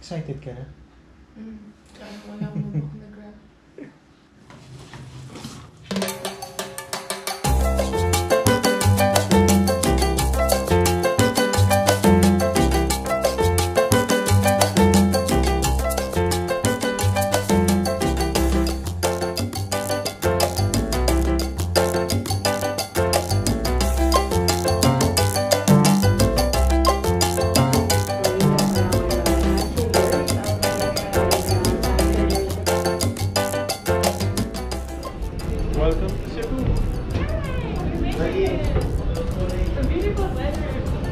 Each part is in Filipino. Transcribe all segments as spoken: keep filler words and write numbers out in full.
Excited ka na? Mm. Kaya wala mo ako nag-grab. Welcome to Cebu. It's a beautiful weather.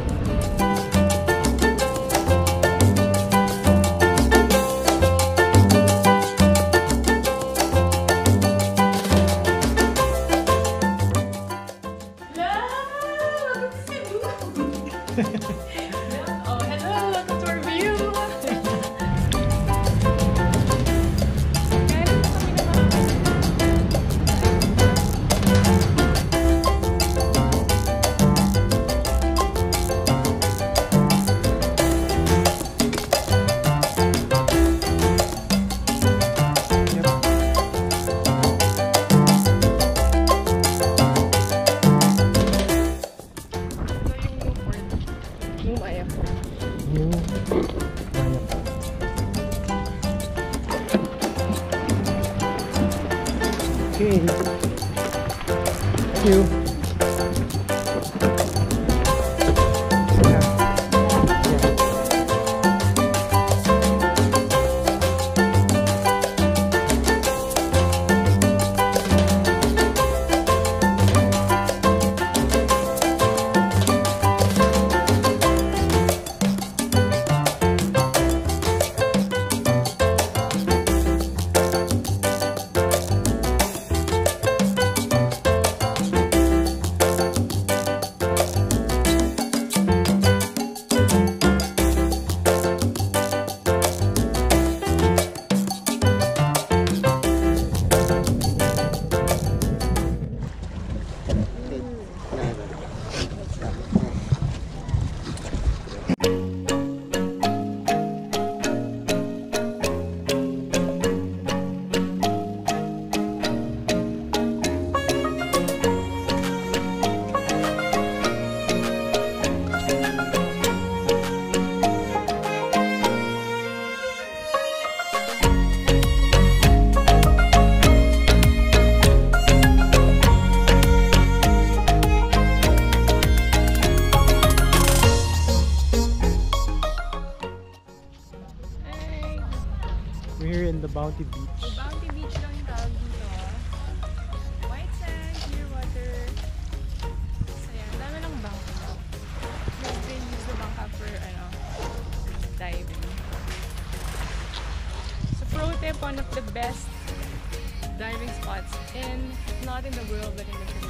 Oh, hello, welcome to our view. Okay. Thank you. We're here in the Bounty Beach. So, Bounty Beach lang yung tawag dito. White sand, clear water. So yan, ang dami ng bangka. Mas they use the bangka for ano, diving. So pro tip, one of the best diving spots in, not in the world but in the Philippines.